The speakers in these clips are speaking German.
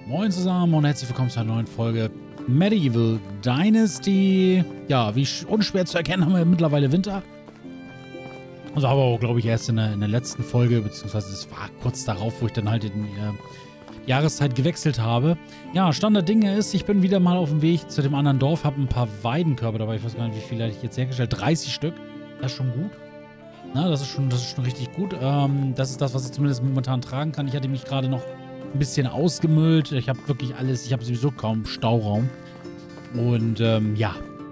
Moin zusammen und herzlich willkommen zu einer neuen Folge Medieval Dynasty. Ja, wie unschwer zu erkennen, haben wir mittlerweile Winter. Also aber auch, glaube ich, erst in der letzten Folge, beziehungsweise es war kurz darauf, wo ich dann halt in die Jahreszeit gewechselt habe. Ja, Stand der Dinge ist, ich bin wieder mal auf dem Weg zu dem anderen Dorf, habe ein paar Weidenkörbe dabei. Ich weiß gar nicht, wie viele hatte ich jetzt hergestellt. 30 Stück. Das ist schon gut. Na, das ist schon richtig gut. Das ist das, was ich zumindest momentan tragen kann. Ich hatte mich gerade noch ein bisschen ausgemüllt. Ich habe wirklich alles, ich habe sowieso kaum Stauraum. Und ja,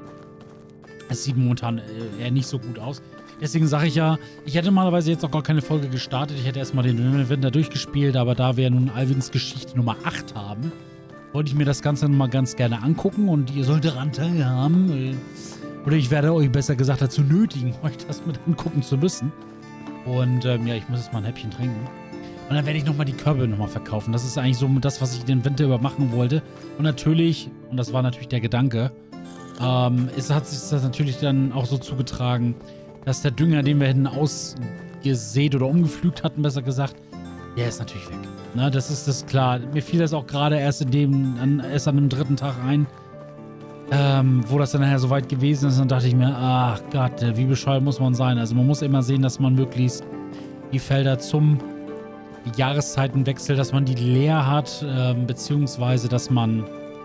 es sieht momentan eher nicht so gut aus. Deswegen sage ich ja, ich hätte normalerweise jetzt noch gar keine Folge gestartet. Ich hätte erstmal den Winter durchgespielt, aber da wir nun Alvins Geschichte Nummer 8 haben, wollte ich mir das Ganze mal ganz gerne angucken und ihr sollt daran teilhaben. Oder ich werde euch besser gesagt dazu nötigen, euch das mit angucken zu müssen. Und ja, ich muss jetzt mal ein Häppchen trinken. Und dann werde ich nochmal die Körbe nochmal verkaufen. Das ist eigentlich so das, was ich den Winter über machen wollte. Und natürlich, und das war natürlich der Gedanke, hat sich das natürlich dann auch so zugetragen, dass der Dünger, den wir hätten ausgesät oder umgepflügt hatten, besser gesagt, der ist natürlich weg. Ne, das ist klar. Mir fiel das auch gerade erst an dem dritten Tag ein, wo das dann nachher so weit gewesen ist. Und dann dachte ich mir, ach Gott, wie bescheuert muss man sein. Also man muss immer sehen, dass man möglichst die Felder zum Jahreszeitenwechsel, dass man die leer hat, beziehungsweise dass man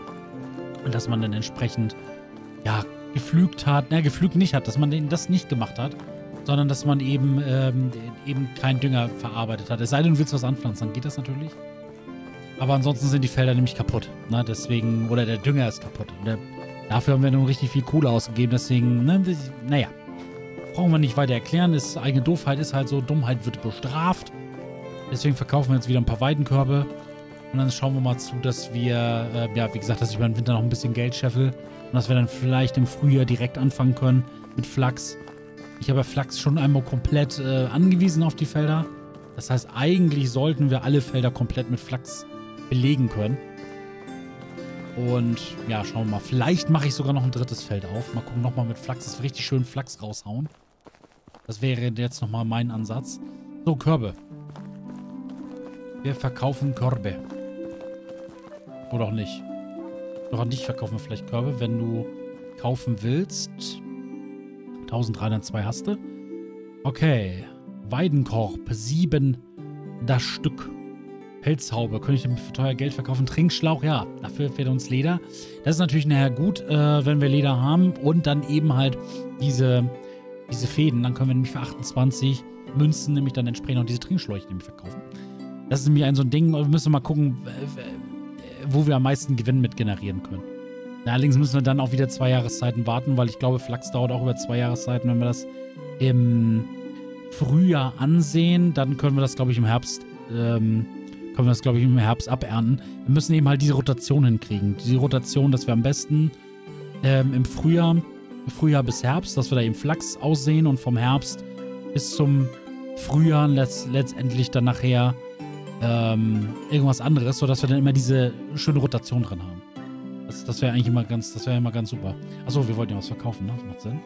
dann entsprechend, ja, gepflügt hat, gepflügt nicht hat, dass man das nicht gemacht hat, sondern dass man eben keinen Dünger verarbeitet hat. Es sei denn, du willst was anpflanzen, dann geht das natürlich. Aber ansonsten sind die Felder nämlich kaputt, ne? Deswegen, oder der Dünger ist kaputt. Und dafür haben wir nun richtig viel Kohle ausgegeben, deswegen, naja, brauchen wir nicht weiter erklären. Eigene Doofheit ist halt so, Dummheit wird bestraft. Deswegen verkaufen wir jetzt wieder ein paar Weidenkörbe. Und dann schauen wir mal zu, dass wir, ja, wie gesagt, dass ich über den Winter noch ein bisschen Geld scheffel. Und dass wir dann vielleicht im Frühjahr direkt anfangen können mit Flachs. Ich habe ja Flachs schon einmal komplett angewiesen auf die Felder. Das heißt, eigentlich sollten wir alle Felder komplett mit Flachs belegen können. Und ja, schauen wir mal. Vielleicht mache ich sogar noch ein drittes Feld auf. Mal gucken, nochmal mit Flachs, dass wir richtig schön Flachs raushauen. Das wäre jetzt nochmal mein Ansatz. So, Körbe. Wir verkaufen Körbe. Oder auch nicht. Doch nicht verkaufen wir vielleicht Körbe, wenn du kaufen willst. 1302 hast du. Okay. Weidenkorb. 7 das Stück. Pelzhaube. Könnte ich damit für teuer Geld verkaufen. Trinkschlauch. Ja, dafür fehlt uns Leder. Das ist natürlich nachher gut, wenn wir Leder haben. Und dann eben halt diese Fäden. Dann können wir nämlich für 28 Münzen nämlich dann entsprechend auch diese Trinkschläuche nämlich verkaufen. Das ist nämlich so ein Ding. Wir müssen mal gucken, wo wir am meisten Gewinn mit generieren können. Allerdings müssen wir dann auch wieder 2 Jahreszeiten warten, weil ich glaube, Flachs dauert auch über 2 Jahreszeiten. Wenn wir das im Frühjahr ansehen, dann können wir das, glaube ich, im Herbst abernten. Wir müssen eben halt diese Rotation hinkriegen. Diese Rotation, dass wir am besten im Frühjahr bis Herbst, dass wir da eben Flachs aussehen und vom Herbst bis zum Frühjahr letztendlich dann nachher irgendwas anderes, sodass wir dann immer diese schöne Rotation drin haben. Das wäre eigentlich immer ganz super. Achso, wir wollten ja was verkaufen, ne? Das macht Sinn.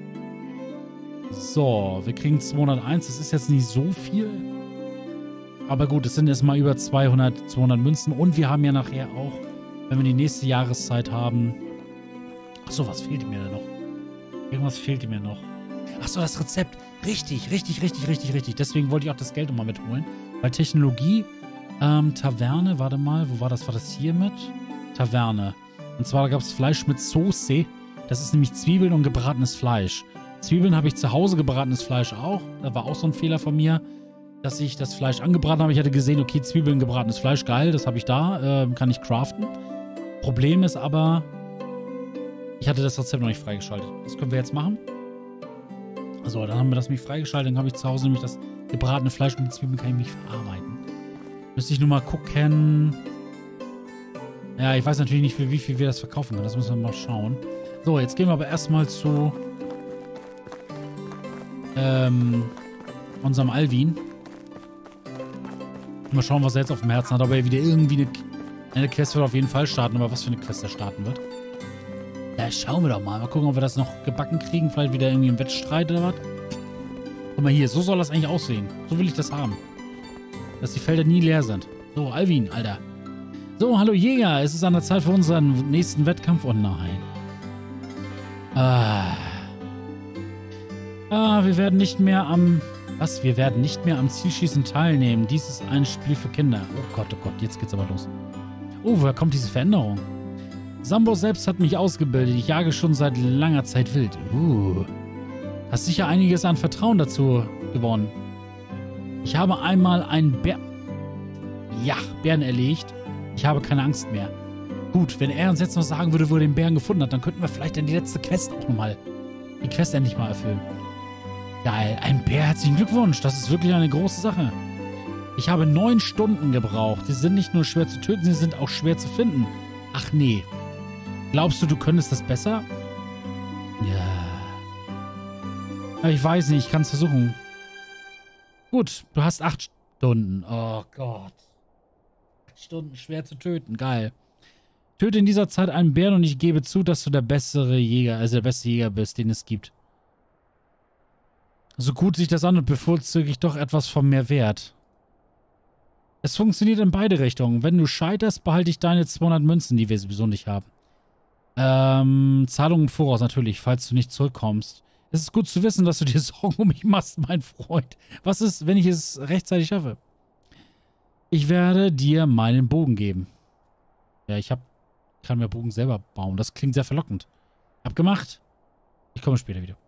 So, wir kriegen 201. Das ist jetzt nicht so viel. Aber gut, es sind jetzt mal über 200 Münzen. Und wir haben ja nachher auch, wenn wir die nächste Jahreszeit haben. Achso, was fehlt mir denn noch? Irgendwas fehlt mir noch. Achso, das Rezept. Richtig. Deswegen wollte ich auch das Geld nochmal mitholen. Weil Technologie, Taverne, warte mal, wo war das? War das hier mit? Taverne. Und zwar gab es Fleisch mit Soße. Das ist nämlich Zwiebeln und gebratenes Fleisch. Zwiebeln habe ich zu Hause, gebratenes Fleisch auch. Da war auch so ein Fehler von mir, dass ich das Fleisch angebraten habe. Ich hatte gesehen, okay, Zwiebeln, gebratenes Fleisch, geil, das habe ich da. Kann ich craften. Problem ist aber, ich hatte das Rezept noch nicht freigeschaltet. Das können wir jetzt machen. So, dann haben wir das nämlich freigeschaltet. Dann habe ich zu Hause nämlich das gebratene Fleisch und die Zwiebeln kann ich nicht verarbeiten. Müsste ich nur mal gucken. Ja, ich weiß natürlich nicht, für wie viel wir das verkaufen können. Das müssen wir mal schauen. So, jetzt gehen wir aber erstmal zu unserem Alvin. Mal schauen, was er jetzt auf dem Herzen hat. Ob er wieder irgendwie eine Quest wird auf jeden Fall starten. Aber was für eine Quest er starten wird. Ja, schauen wir doch mal. Mal gucken, ob wir das noch gebacken kriegen. Vielleicht wieder irgendwie im Wettstreit oder was. Guck mal hier, so soll das eigentlich aussehen. So will ich das haben. Dass die Felder nie leer sind. So, Alvin, Alter. So, hallo Jäger. Es ist an der Zeit für unseren nächsten Wettkampf. Oh nein. Wir werden nicht mehr am... Was? Wir werden nicht mehr am Zielschießen teilnehmen. Dies ist ein Spiel für Kinder. Oh Gott, jetzt geht's aber los. Oh, woher kommt diese Veränderung? Sambo selbst hat mich ausgebildet. Ich jage schon seit langer Zeit wild. Hast sicher einiges an Vertrauen dazu gewonnen. Ich habe einmal einen Bären erlegt. Ich habe keine Angst mehr. Gut, wenn er uns jetzt noch sagen würde, wo er den Bären gefunden hat, dann könnten wir vielleicht dann die letzte Quest auch nochmal, die Quest endlich mal erfüllen. Geil, ein Bär, herzlichen Glückwunsch. Das ist wirklich eine große Sache. Ich habe 9 Stunden gebraucht. Sie sind nicht nur schwer zu töten, sie sind auch schwer zu finden. Ach nee. Glaubst du, du könntest das besser? Ja. Ich weiß nicht, ich kann es versuchen. Gut, du hast 8 Stunden. Oh Gott. 8 Stunden schwer zu töten, geil. Töte in dieser Zeit einen Bären und ich gebe zu, dass du der beste Jäger bist, den es gibt. So gut sich das an und bevorzuge ich doch etwas von mehr Wert. Es funktioniert in beide Richtungen. Wenn du scheiterst, behalte ich deine 200 Münzen, die wir sowieso nicht haben. Zahlungen im Voraus natürlich, falls du nicht zurückkommst. Es ist gut zu wissen, dass du dir Sorgen um mich machst, mein Freund. Was ist, wenn ich es rechtzeitig schaffe? Ich werde dir meinen Bogen geben. Ja, kann mir Bogen selber bauen. Das klingt sehr verlockend. Hab gemacht. Ich komme später wieder.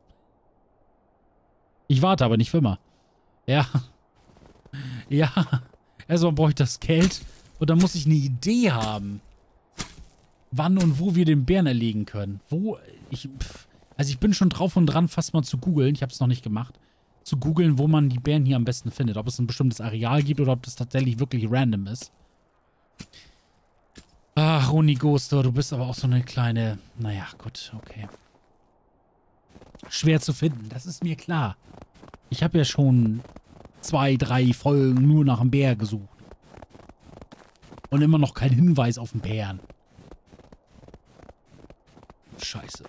Ich warte aber nicht für immer. Ja. Ja. Erstmal brauche ich das Geld. Und dann muss ich eine Idee haben. Wann und wo wir den Bären erlegen können. Also ich bin schon drauf und dran, fast mal zu googeln. Ich habe es noch nicht gemacht. Zu googeln, wo man die Bären hier am besten findet. Ob es ein bestimmtes Areal gibt oder ob das tatsächlich wirklich random ist. Ach, Ronigosto, du bist aber auch so eine kleine... Naja, gut, okay. Schwer zu finden, das ist mir klar. Ich habe ja schon 2, 3 Folgen nur nach einem Bär gesucht. Und immer noch kein Hinweis auf einen Bären. Scheiße.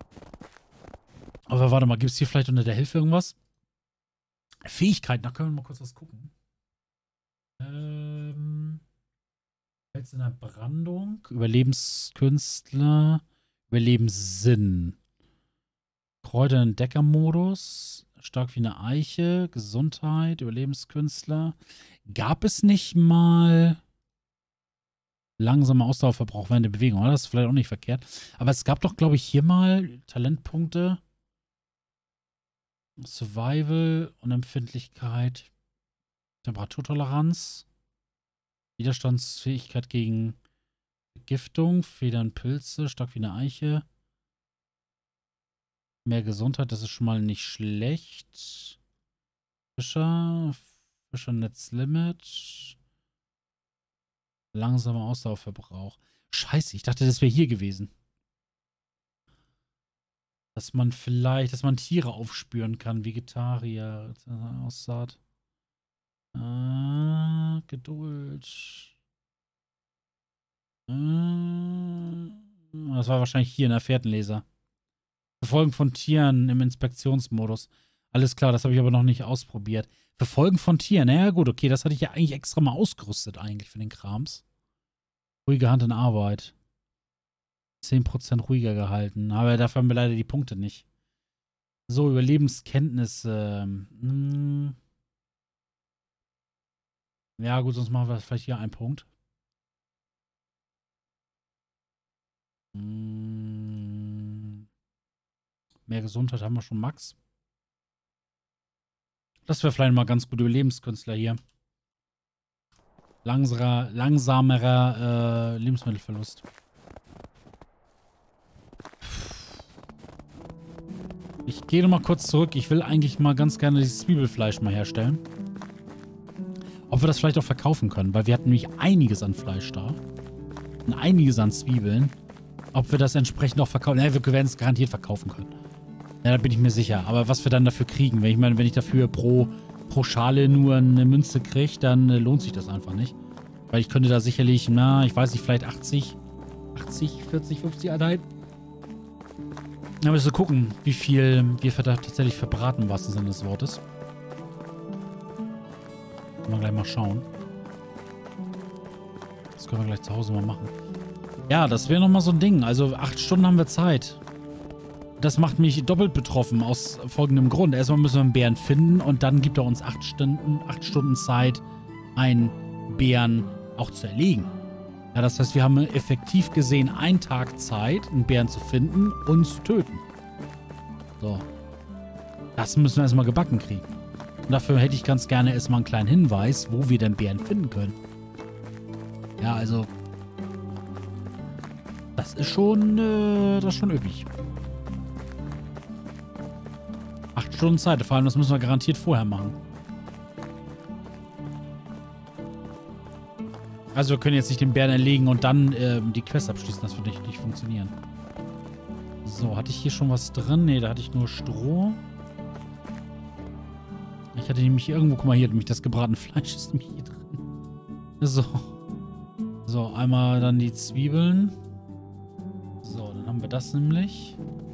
Aber warte mal, gibt es hier vielleicht unter der Hilfe irgendwas? Fähigkeiten, da können wir mal kurz was gucken. Jetzt in der Brandung. Überlebenskünstler. Überlebenssinn. Kräuterentdeckermodus. Stark wie eine Eiche. Gesundheit. Überlebenskünstler. Gab es nicht mal langsamer Ausdauerverbrauch während der Bewegung? Oder? Das ist vielleicht auch nicht verkehrt. Aber es gab doch, glaube ich, hier mal Talentpunkte. Survival, Unempfindlichkeit. Temperaturtoleranz. Widerstandsfähigkeit gegen Vergiftung. Federn, Pilze. Stark wie eine Eiche. Mehr Gesundheit, das ist schon mal nicht schlecht. Fischernetzlimit. Langsamer Ausdauerverbrauch. Scheiße, ich dachte, das wäre hier gewesen. Dass man Tiere aufspüren kann. Vegetarier. Aussaat. Geduld. Das war wahrscheinlich hier in der Fährtenleser. Verfolgen von Tieren im Inspektionsmodus. Alles klar, das habe ich aber noch nicht ausprobiert. Verfolgen von Tieren, naja gut, okay, das hatte ich ja eigentlich extra mal ausgerüstet eigentlich für den Krams. Ruhige Hand in Arbeit. 10% ruhiger gehalten, aber dafür haben wir leider die Punkte nicht. So, Überlebenskenntnisse. Ja gut, sonst machen wir vielleicht hier einen Punkt. Mehr Gesundheit haben wir schon, Max. Das wäre vielleicht mal ganz gut. Überlebenskünstler hier. Langsamerer Lebensmittelverlust. Ich gehe nochmal kurz zurück. Ich will eigentlich mal ganz gerne dieses Zwiebelfleisch mal herstellen. Ob wir das vielleicht auch verkaufen können, weil wir hatten nämlich einiges an Fleisch da. Und einiges an Zwiebeln. Ob wir das entsprechend auch verkaufen. Ja, wir werden es garantiert verkaufen können. Ja, da bin ich mir sicher. Aber was wir dann dafür kriegen, wenn ich dafür pro Schale nur eine Münze kriege, dann lohnt sich das einfach nicht. Weil ich könnte da sicherlich, ich weiß nicht, vielleicht 80, 40, 50 Einheiten. Aber wir müssen gucken, wie viel wir da tatsächlich verbraten, im wahrsten Sinne des Wortes. Mal gleich mal schauen. können wir gleich zu Hause mal machen. Ja, das wäre nochmal so ein Ding. Also 8 Stunden haben wir Zeit. Das macht mich doppelt betroffen aus folgendem Grund. Erstmal müssen wir einen Bären finden und dann gibt er uns 8 Stunden Zeit, einen Bären auch zu erlegen. Ja, das heißt, wir haben effektiv gesehen einen Tag Zeit, einen Bären zu finden und zu töten. So. Das müssen wir erstmal gebacken kriegen. Und dafür hätte ich ganz gerne erstmal einen kleinen Hinweis, wo wir den Bären finden können. Ja, also das ist schon üppig. 8 Stunden Zeit, vor allem das müssen wir garantiert vorher machen. Also wir können jetzt nicht den Bären erlegen und dann die Quest abschließen, das würde nicht funktionieren. So, hatte ich hier schon was drin? Ne, da hatte ich nur Stroh. Ich hatte nämlich irgendwo, guck mal hier, nämlich das gebratene Fleisch ist nämlich hier drin. So. So, einmal dann die Zwiebeln. So, dann haben wir das nämlich.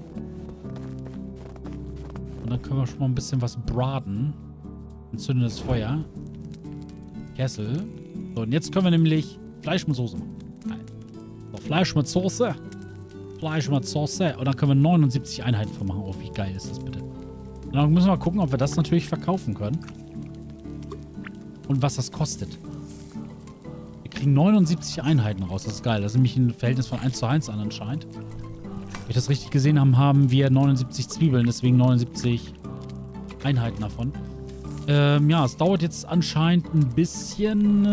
Und dann können wir schon mal ein bisschen was braten. Entzündendes Feuer. Kessel. So, und jetzt können wir nämlich Fleisch mit Soße machen. So, Fleisch mit Soße. Fleisch mit Soße. Und dann können wir 79 Einheiten von machen. Oh, wie geil ist das bitte. Und dann müssen wir mal gucken, ob wir das natürlich verkaufen können. Und was das kostet. Wir kriegen 79 Einheiten raus. Das ist geil. Das ist nämlich ein Verhältnis von 1:1 an anscheinend. Wenn ich das richtig gesehen habe, haben wir 79 Zwiebeln. Deswegen 79 Einheiten davon. Ja, es dauert jetzt anscheinend ein bisschen.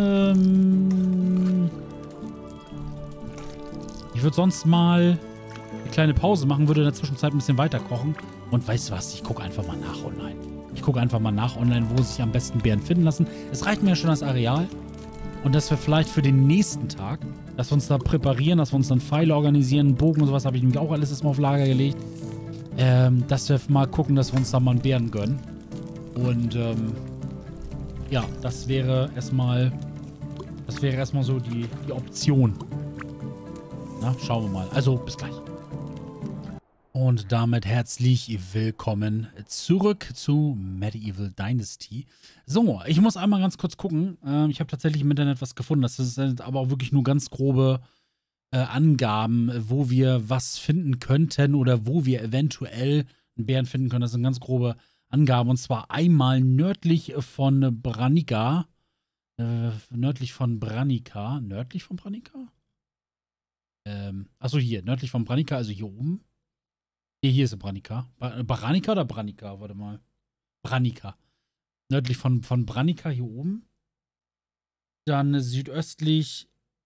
Ich würde sonst mal eine kleine Pause machen, würde in der Zwischenzeit ein bisschen weiter kochen. Und weißt du was? Ich gucke einfach mal nach online. Ich gucke einfach mal nach online, wo sich am besten Bären finden lassen. Es reicht mir ja schon das Areal. Und dass wir vielleicht für den nächsten Tag, dass wir uns da präparieren, dass wir uns dann Pfeile organisieren, Bogen und sowas, habe ich nämlich auch alles erstmal auf Lager gelegt. Dass wir mal gucken, dass wir uns da mal einen Bären gönnen. Und ja, das wäre erstmal so die Option. Na, schauen wir mal. Also, bis gleich. Und damit herzlich willkommen zurück zu Medieval Dynasty. So, ich muss einmal ganz kurz gucken. Ich habe tatsächlich im Internet was gefunden. Das sind aber auch wirklich nur ganz grobe Angaben, wo wir was finden könnten oder wo wir eventuell einen Bären finden können. Das sind ganz grobe Angaben. Und zwar einmal nördlich von Branica. Nördlich von Branica? Achso, hier. Nördlich von Branica, also hier oben. Hier ist Branica. Branica oder Branica? Warte mal. Branica. Nördlich von Branica hier oben. Dann südöstlich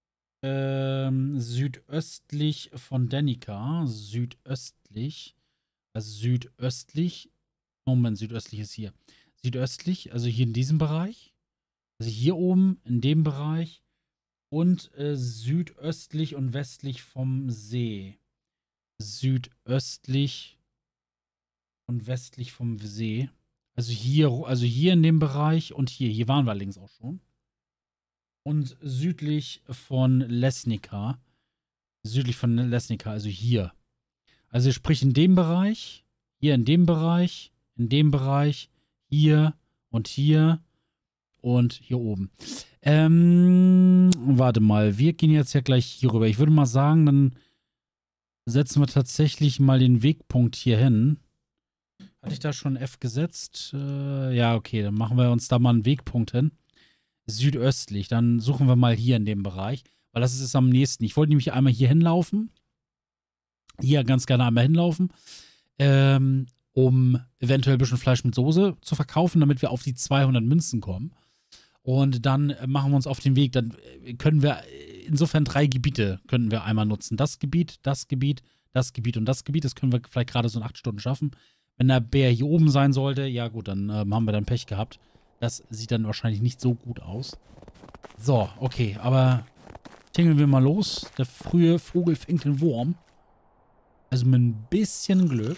von Danica. Südöstlich. Also südöstlich. Moment, südöstlich ist hier. Südöstlich, also hier in diesem Bereich. Also hier oben in dem Bereich. Und südöstlich und westlich vom See. Südöstlich und westlich vom See. Also hier in dem Bereich und hier. Hier waren wir links auch schon. Und südlich von Lesnica. Südlich von Lesnica, also hier. Also sprich in dem Bereich, hier in dem Bereich, in dem Bereich, hier und hier oben. Warte mal, wir gehen jetzt ja gleich hier rüber. Ich würde mal sagen, dann setzen wir tatsächlich mal den Wegpunkt hier hin. Hatte ich da schon F gesetzt? Ja, okay, dann machen wir uns da mal einen Wegpunkt hin. Südöstlich, dann suchen wir mal hier in dem Bereich, weil das ist es am nächsten. Ich wollte nämlich einmal hier hinlaufen. Hier ganz gerne einmal hinlaufen, um eventuell ein bisschen Fleisch mit Soße zu verkaufen, damit wir auf die 200 Münzen kommen. Und dann machen wir uns auf den Weg. Dann können wir insofern 3 Gebiete könnten wir einmal nutzen. Das Gebiet, das Gebiet, das Gebiet und das Gebiet. Das können wir vielleicht gerade so in 8 Stunden schaffen. Wenn der Bär hier oben sein sollte, ja gut, dann haben wir dann Pech gehabt. Das sieht dann wahrscheinlich nicht so gut aus. So, okay, aber tingeln wir mal los. Der frühe Vogel fängt den Wurm. Also mit ein bisschen Glück.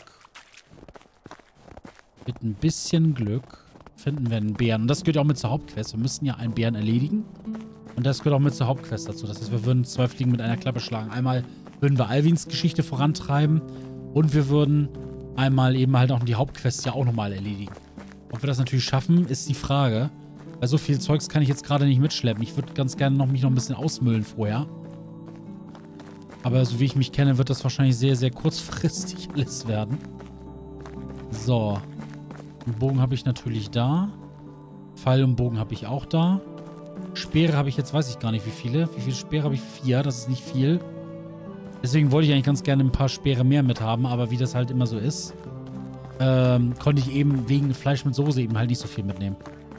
Mit ein bisschen Glück finden wir einen Bären. Und das gehört auch mit zur Hauptquest. Wir müssen ja einen Bären erledigen. Und das gehört auch mit zur Hauptquest dazu. Das heißt, wir würden 2 Fliegen mit einer Klappe schlagen. Einmal würden wir Alwins Geschichte vorantreiben. Und wir würden einmal eben halt auch die Hauptquest ja auch nochmal erledigen. Ob wir das natürlich schaffen, ist die Frage. Weil so viel Zeugs kann ich jetzt gerade nicht mitschleppen. Ich würde ganz gerne mich noch ein bisschen ausmüllen vorher. Aber so wie ich mich kenne, wird das wahrscheinlich sehr, sehr kurzfristig alles werden. So. Einen Bogen habe ich natürlich da. Pfeil und Bogen habe ich auch da. Speere habe ich jetzt, weiß ich gar nicht wie viele. Wie viele Speere habe ich? 4, das ist nicht viel. Deswegen wollte ich eigentlich ganz gerne ein paar Speere mehr mit haben, aber wie das halt immer so ist, konnte ich eben wegen Fleisch mit Soße eben halt nicht so viel mitnehmen.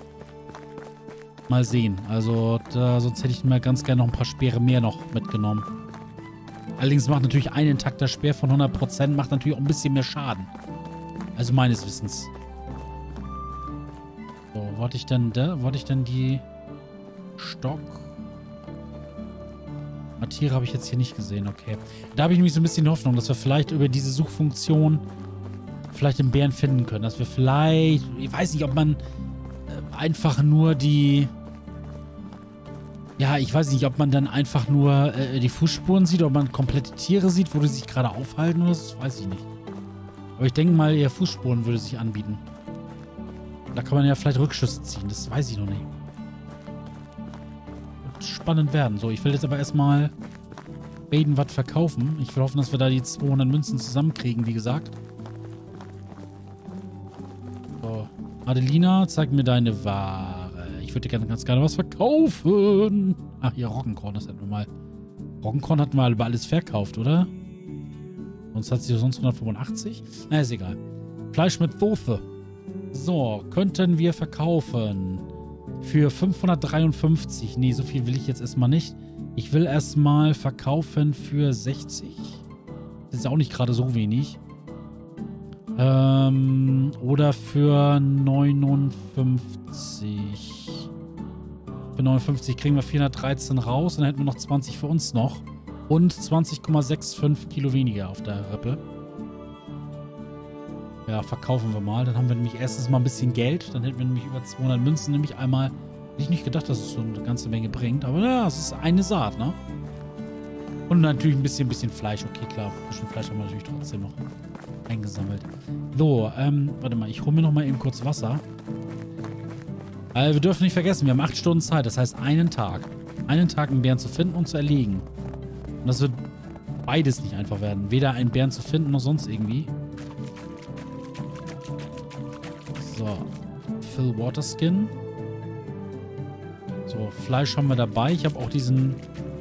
Mal sehen. Also, sonst hätte ich mir ganz gerne noch ein paar Speere mehr noch mitgenommen. Allerdings macht natürlich ein intakter Speer von 100% macht natürlich auch ein bisschen mehr Schaden. Also meines Wissens. So, warte ich denn die Stock? Tiere habe ich jetzt hier nicht gesehen, okay. Da habe ich nämlich so ein bisschen Hoffnung, dass wir vielleicht über diese Suchfunktion vielleicht den Bären finden können. Dass wir vielleicht, ich weiß nicht, ob man einfach nur die... Ja, ich weiß nicht, ob man dann einfach nur die Fußspuren sieht, ob man komplette Tiere sieht, wo die sich gerade aufhalten oder so, das weiß ich nicht. Aber ich denke mal, eher Fußspuren würde sich anbieten. Da kann man ja vielleicht Rückschlüsse ziehen, das weiß ich noch nicht. Wird spannend werden. So, ich will jetzt aber erstmal Baden was verkaufen. Ich will hoffen, dass wir da die 200 Münzen zusammenkriegen, wie gesagt. So, Adelina, zeig mir deine Ware. Ich würde dir ganz gerne was verkaufen. Ach, hier, Roggenkorn, das hätten wir mal. Roggenkorn hatten wir über alles verkauft, oder? Sonst hat sie sonst 185. Na, ist egal. Fleisch mit Soße. So, könnten wir verkaufen. Für 553. Nee, so viel will ich jetzt erstmal nicht. Ich will erstmal verkaufen für 60. Das ist auch nicht gerade so wenig. Oder für 59. Für 59 kriegen wir 413 raus. Dann hätten wir noch 20 für uns noch. Und 20,65 Kilo weniger auf der Rippe. Ja, verkaufen wir mal. Dann haben wir nämlich erstens mal ein bisschen Geld. Dann hätten wir nämlich über 200 Münzen. Nämlich einmal... Hätte ich nicht gedacht, dass es so eine ganze Menge bringt. Aber ja, es ist eine Saat, ne? Und natürlich ein bisschen Fleisch. Okay, klar. Frischen Fleisch haben wir natürlich trotzdem noch eingesammelt. So, warte mal. Ich hole mir noch mal eben kurz Wasser. Wir dürfen nicht vergessen, wir haben 8 Stunden Zeit. Das heißt, einen Tag. Einen Tag einen Bären zu finden und zu erlegen. Und das wird beides nicht einfach werden. Weder einen Bären zu finden, noch sonst irgendwie. So. Phil Waterskin. So, Fleisch haben wir dabei. Ich habe auch dieses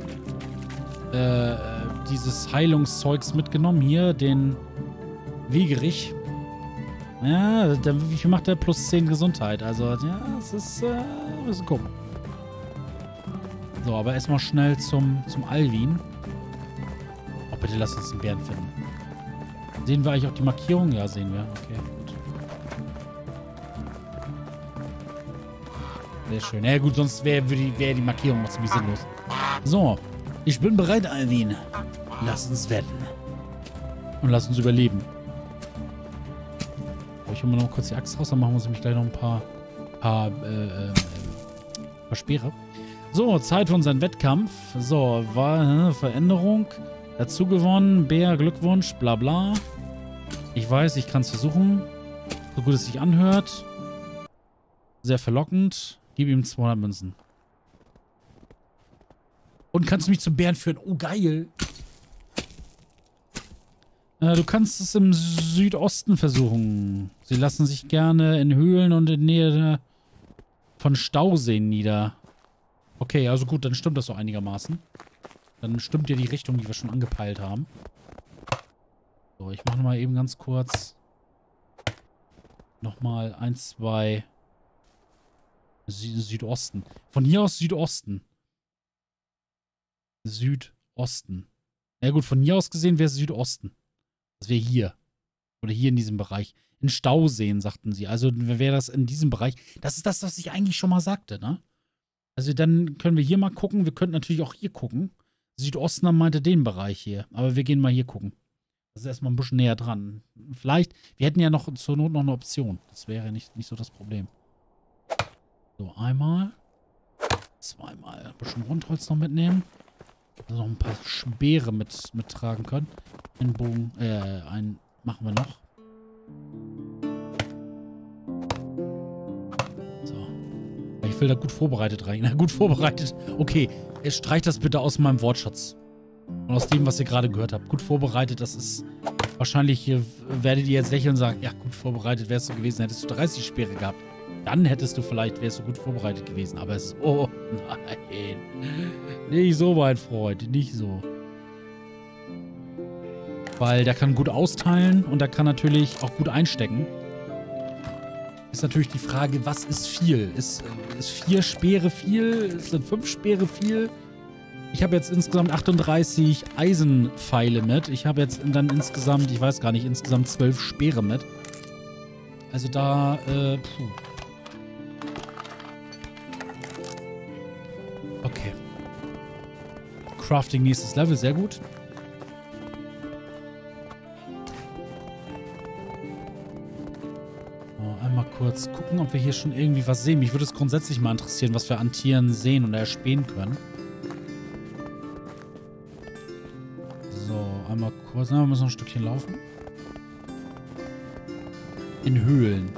Heilungszeugs mitgenommen. Hier, den Wegerich. Ja, wie viel macht der? Plus 10 Gesundheit. Also, ja, es ist, müssen gucken. So, aber erstmal schnell zum Alvin. Oh, bitte lass uns einen Bären finden. Sehen wir eigentlich auch die Markierung? Ja, sehen wir. Okay, gut. Sehr schön. Ja gut, sonst wäre die Markierung auch ziemlich sinnlos. So, ich bin bereit, Alvin. Lass uns wetten. Und lass uns überleben. Ich hole mir noch kurz die Axt raus, dann machen wir uns nämlich gleich noch ein paar Speere. So, Zeit für unseren Wettkampf. So, war Veränderung. Dazu gewonnen. Bär, Glückwunsch, bla bla. Ich weiß, ich kann es versuchen. So gut es sich anhört. Sehr verlockend. Gib ihm 200 Münzen. Und kannst du mich zum Bären führen? Oh, geil. Du kannst es im Südosten versuchen. Sie lassen sich gerne in Höhlen und in Nähe von Stauseen nieder. Okay, also gut, dann stimmt das so einigermaßen. Dann stimmt ja die Richtung, die wir schon angepeilt haben. So, ich mache mal eben ganz kurz nochmal 1, 2 Südosten. Von hier aus Südosten. Südosten. Ja gut, von hier aus gesehen wäre es Südosten. Das wäre hier. Oder hier in diesem Bereich. In Stauseen, sagten sie. Also wäre das in diesem Bereich. Das ist das, was ich eigentlich schon mal sagte, ne? Also dann können wir hier mal gucken. Wir könnten natürlich auch hier gucken. Südosten meinte den Bereich hier. Aber wir gehen mal hier gucken. Das ist erstmal ein bisschen näher dran. Vielleicht, wir hätten ja noch zur Not noch eine Option. Das wäre nicht so das Problem. So, einmal. Zweimal. Ein bisschen Rundholz noch mitnehmen. Also noch ein paar Speere mittragen können. Einen Bogen, einen machen wir noch. So. ich will da gut vorbereitet rein. Na, gut vorbereitet. Okay, streicht das bitte aus meinem Wortschatz. Und aus dem, was ihr gerade gehört habt. Gut vorbereitet, das ist... Wahrscheinlich werdet ihr jetzt lächeln und sagen, ja, gut vorbereitet wärst du gewesen, hättest du 30 Speere gehabt. Dann hättest du vielleicht, wärst du gut vorbereitet gewesen. Aber es ist... Oh, nein. Nicht so, mein Freund. Nicht so. Weil der kann gut austeilen und der kann natürlich auch gut einstecken. Ist natürlich die Frage, was ist viel? Ist 4 Speere viel? Sind 5 Speere viel? Ich habe jetzt insgesamt 38 Eisenpfeile mit. Ich habe jetzt dann insgesamt, ich weiß gar nicht, insgesamt 12 Speere mit. Also da, puh. Okay. Crafting nächstes Level, sehr gut. Einmal kurz gucken, ob wir hier schon irgendwie was sehen. Mich würde es grundsätzlich mal interessieren, was wir an Tieren sehen oder erspähen können. So, einmal kurz. Na, wir müssen noch ein Stückchen laufen. In Höhlen.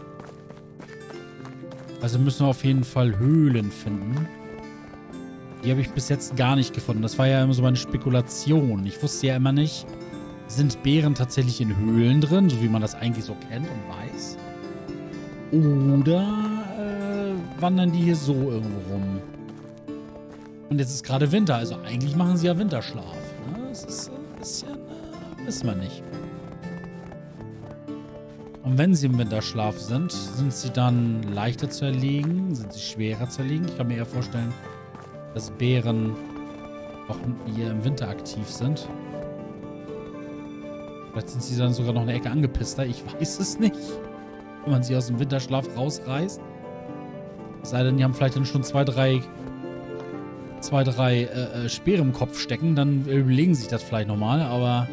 Also müssen wir auf jeden Fall Höhlen finden. Die habe ich bis jetzt gar nicht gefunden. Das war ja immer so meine Spekulation. Ich wusste ja immer nicht, sind Bären tatsächlich in Höhlen drin, so wie man das eigentlich so kennt und weiß. Oder wandern die hier so irgendwo rum? Und jetzt ist gerade Winter, also eigentlich machen sie ja Winterschlaf. Ne? Das ist ein bisschen, wissen wir nicht. Und wenn sie im Winterschlaf sind sie dann leichter zu erlegen? Sind sie schwerer zu erlegen? Ich kann mir eher vorstellen, dass Bären auch hier im Winter aktiv sind. Vielleicht sind sie dann sogar noch eine Ecke angepisster. Ich weiß es nicht. Wenn man sie aus dem Winterschlaf rausreißt. Es sei denn, die haben vielleicht dann schon zwei, drei Speere im Kopf stecken. Dann überlegen sich das vielleicht nochmal, aber...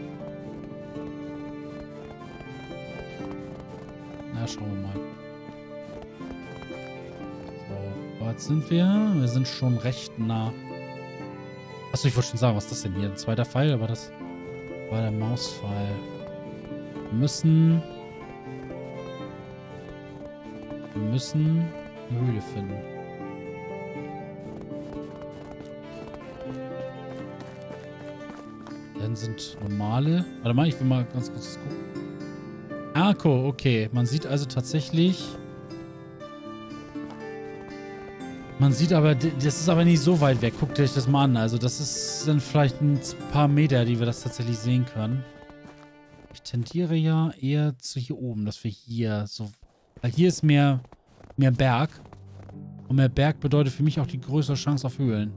Na, schauen wir mal. So, weit sind wir? Wir sind schon recht nah. Achso, ich wollte schon sagen, was ist das denn hier? Ein zweiter Pfeil, aber das war der Mauspfeil. Wir müssen eine Höhle finden. Dann sind normale... Warte mal, ich will mal ganz kurz gucken. Arco, okay. Man sieht also tatsächlich... Man sieht aber... Das ist aber nicht so weit weg. Guckt euch das mal an. Also das sind vielleicht ein paar Meter, die wir das tatsächlich sehen können. Ich tendiere ja eher zu hier oben, dass wir hier so... Weil hier ist mehr Berg. Und mehr Berg bedeutet für mich auch die größere Chance auf Höhlen.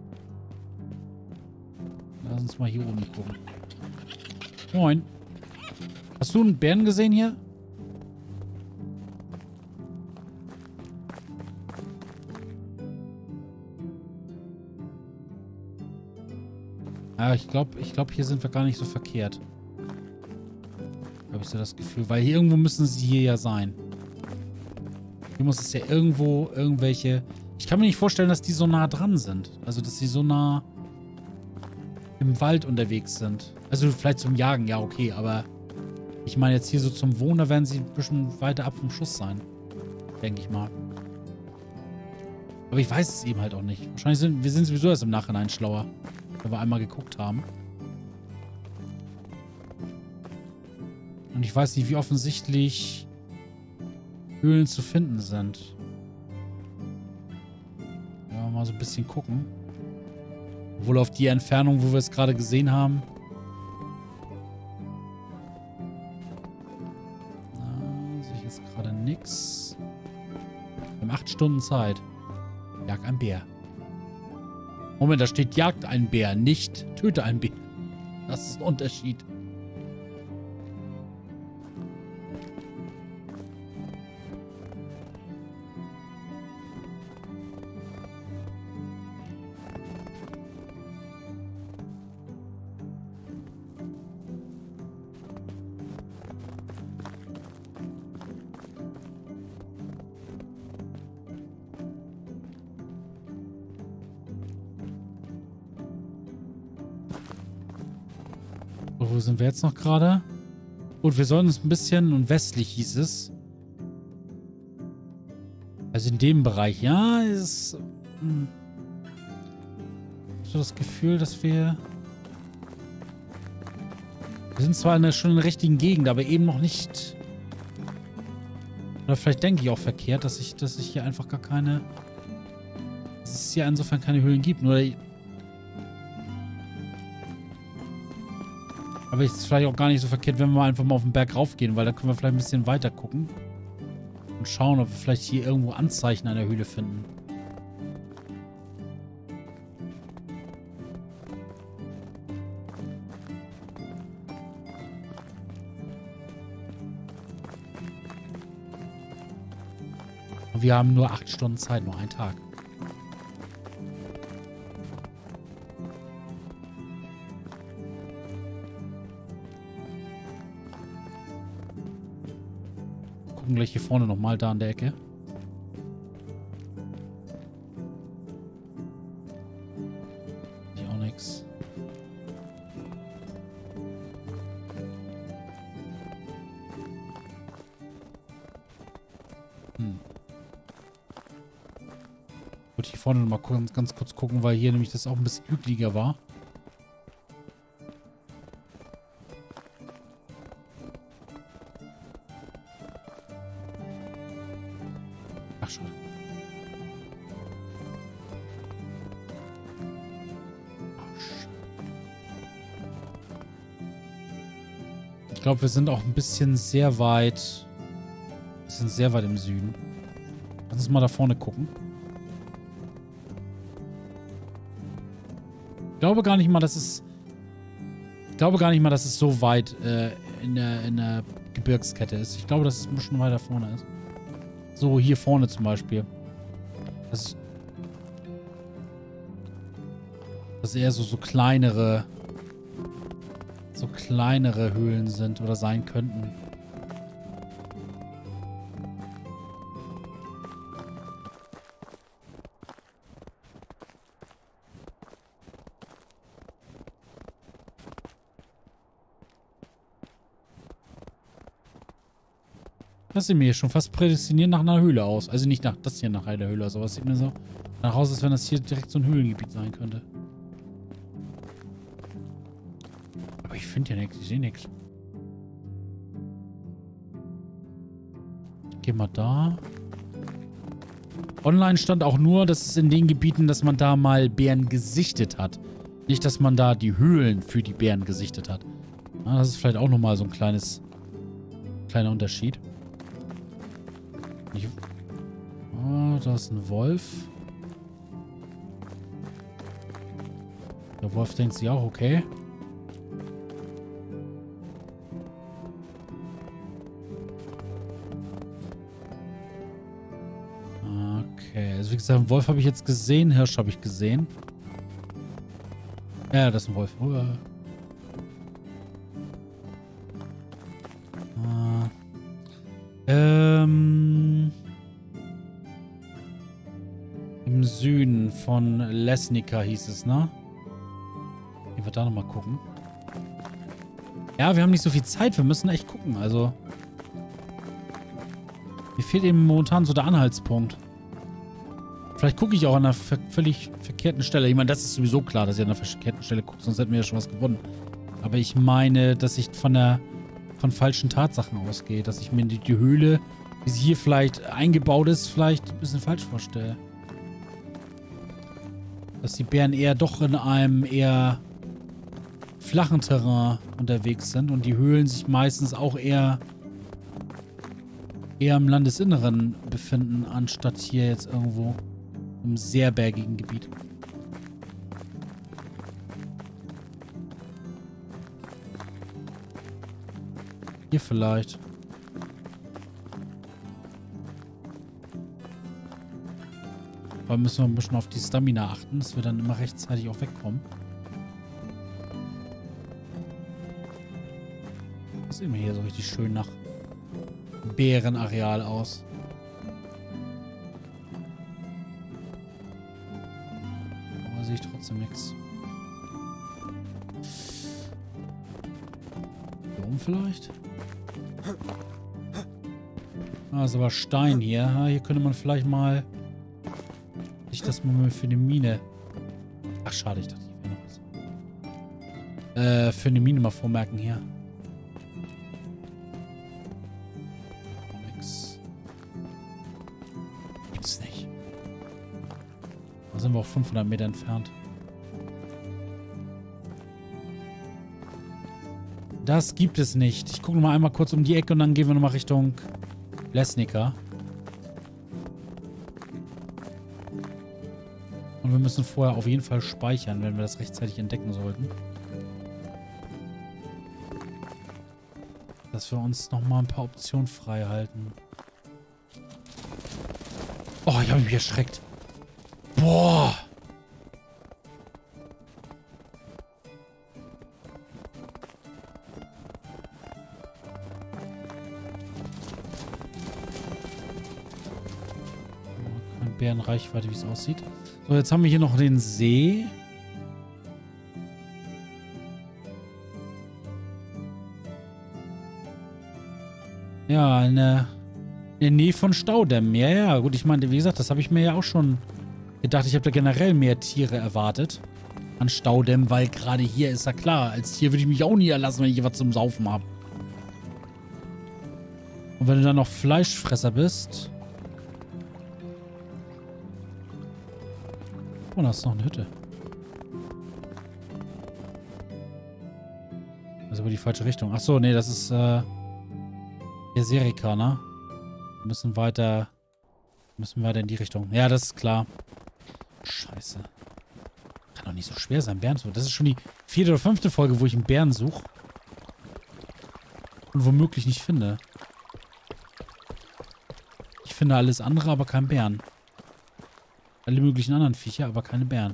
Lass uns mal hier oben gucken. Moin. Hast du einen Bären gesehen hier? Ja, ich glaube, hier sind wir gar nicht so verkehrt. Habe ich so das Gefühl. Weil hier irgendwo müssen sie hier ja sein. Hier muss es ja irgendwo irgendwelche... Ich kann mir nicht vorstellen, dass die so nah dran sind. Also, dass sie so nah im Wald unterwegs sind. Also, vielleicht zum Jagen, ja, okay. Aber ich meine jetzt hier so zum Wohnen, da werden sie ein bisschen weiter ab vom Schuss sein. Denke ich mal. Aber ich weiß es eben halt auch nicht. Wahrscheinlich sind wir sowieso erst im Nachhinein schlauer. Wenn wir einmal geguckt haben. Und ich weiß nicht, wie offensichtlich Höhlen zu finden sind. Ja, mal so ein bisschen gucken. Obwohl auf die Entfernung, wo wir es gerade gesehen haben. Na, sehe ich jetzt gerade nix. Wir haben 8 Stunden Zeit. Jag ein Bär. Moment, da steht jagt ein Bär, nicht töte ein Bär. Das ist ein Unterschied. Wo sind wir jetzt noch gerade? Gut, wir sollen uns ein bisschen, und westlich hieß es. Also in dem Bereich, ja, ist... so das Gefühl, dass wir... Wir sind zwar schon in der richtigen Gegend, aber eben noch nicht... Oder vielleicht denke ich auch verkehrt, dass ich hier einfach gar keine... Dass es hier insofern keine Höhlen gibt. Nur... Aber es ist vielleicht auch gar nicht so verkehrt, wenn wir einfach mal auf den Berg raufgehen, weil da können wir vielleicht ein bisschen weiter gucken. Und schauen, ob wir vielleicht hier irgendwo Anzeichen einer Höhle finden. Und wir haben nur 8 Stunden Zeit, nur einen Tag. Gucken gleich hier vorne nochmal, da an der Ecke. Hier auch nichts. Ich wollte hier vorne nochmal ganz kurz gucken, weil hier nämlich das auch ein bisschen hügeliger war. Ach schon. Ich glaube, wir sind auch ein bisschen sehr weit. Wir sind sehr weit im Süden. Lass uns mal da vorne gucken. Ich glaube gar nicht mal, dass es... Ich glaube gar nicht mal, dass es so weit in der Gebirgskette ist. Ich glaube, dass es ein bisschen weiter vorne ist. So, hier vorne zum Beispiel. Dass eher so kleinere Höhlen sind oder sein könnten. Das sieht mir hier schon fast prädestiniert nach einer Höhle aus. Also nicht nach das hier nach einer Höhle, aber es sieht mir so nach aus, als wenn das hier direkt so ein Höhlengebiet sein könnte. Aber ich finde ja nichts, ich sehe nichts. Ich gehe mal da. Online stand auch nur, dass es in den Gebieten, dass man da mal Bären gesichtet hat. Nicht, dass man da die Höhlen für die Bären gesichtet hat. Na, das ist vielleicht auch nochmal so ein kleiner Unterschied. Oh, da ist ein Wolf. Der Wolf denkt sich auch, okay. Okay, also wie gesagt, einen Wolf habe ich jetzt gesehen, Hirsch habe ich gesehen. Ja, das ist ein Wolf. Im Süden von Lesnica hieß es, ne? Gehen wir da nochmal gucken. Ja, wir haben nicht so viel Zeit. Wir müssen echt gucken. Also, mir fehlt eben momentan so der Anhaltspunkt. Vielleicht gucke ich auch an einer völlig verkehrten Stelle. Ich meine, das ist sowieso klar, dass ich an einer verkehrten Stelle gucke. Sonst hätten wir ja schon was gewonnen. Aber ich meine, dass ich von falschen Tatsachen ausgehe. Dass ich mir die Höhle, wie sie hier vielleicht eingebaut ist, vielleicht ein bisschen falsch vorstelle. Dass die Bären eher doch in einem eher flachen Terrain unterwegs sind und die Höhlen sich meistens auch eher im Landesinneren befinden, anstatt hier jetzt irgendwo im sehr bergigen Gebiet. Hier vielleicht. Aber müssen wir ein bisschen auf die Stamina achten, dass wir dann immer rechtzeitig auch wegkommen. Das sieht mir hier so richtig schön nach Bärenareal aus. Aber sehe ich trotzdem nichts. Hier oben vielleicht? Ah, ist aber Stein hier. Ah, hier könnte man vielleicht mal sich das mal für eine Mine... Ach, schade, ich dachte, ich wäre noch was. Für eine Mine mal vormerken hier. Nix. Gibt's nicht. Da sind wir auch 500 Meter entfernt. Das gibt es nicht. Ich gucke noch mal einmal kurz um die Ecke und dann gehen wir nochmal Richtung Lesnica. Und wir müssen vorher auf jeden Fall speichern, wenn wir das rechtzeitig entdecken sollten. Dass wir uns nochmal ein paar Optionen frei halten. Oh, ich habe mich erschreckt. Boah! Bärenreichweite, wie es aussieht. So, jetzt haben wir hier noch den See. Ja, in der Nähe von Staudämmen. Ja, ja, gut, ich meine, wie gesagt, das habe ich mir ja auch schon gedacht. Ich habe da generell mehr Tiere erwartet an Staudämmen, weil gerade hier ist ja klar, als Tier würde ich mich auch nie erlassen, wenn ich was zum Saufen habe. Und wenn du dann noch Fleischfresser bist... Oh, da ist noch eine Hütte. Das ist aber die falsche Richtung. Achso, nee, das ist der Serika, ne? Wir müssen weiter in die Richtung. Ja, das ist klar. Scheiße. Kann doch nicht so schwer sein, Bären zu suchen. Das ist schon die 4. oder 5. Folge, wo ich einen Bären suche. Und womöglich nicht finde. Ich finde alles andere, aber keinen Bären. Alle möglichen anderen Viecher, aber keine Bären.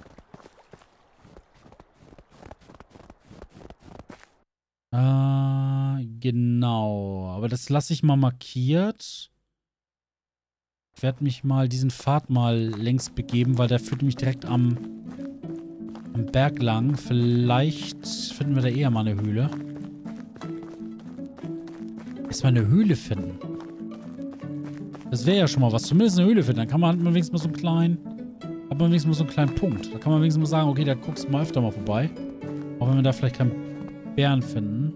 Genau. Aber das lasse ich mal markiert. Ich werde mich mal diesen Pfad mal längs begeben, weil der führt mich direkt am Berg lang. Vielleicht finden wir da eher mal eine Höhle. Erstmal eine Höhle finden. Das wäre ja schon mal was. Zumindest eine Höhle finden. Dann kann man wenigstens mal so einen kleinen... Hat man wenigstens mal so einen kleinen Punkt. Da kann man wenigstens mal sagen, okay, da guckst du mal öfter mal vorbei. Auch wenn wir da vielleicht keinen Bären finden.